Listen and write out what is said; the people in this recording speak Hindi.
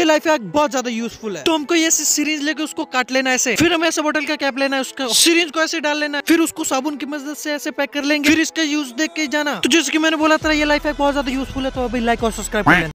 लाइफ हैक बहुत ज्यादा यूजफुल है। तो हमको ये सीरीज लेके उसको काट लेना ऐसे, फिर हमें ऐसे बोतल का कैप लेना है, उसका सीरीज को ऐसे डाल लेना है, फिर उसको साबुन की मदद से ऐसे पैक कर लेंगे, फिर इसका यूज देख के जाना। तो जैसे कि मैंने बोला था ये लाइफ हैक बहुत ज्यादा यूजफुल है, तो अभी लाइक और सब्सक्राइब कर लेना।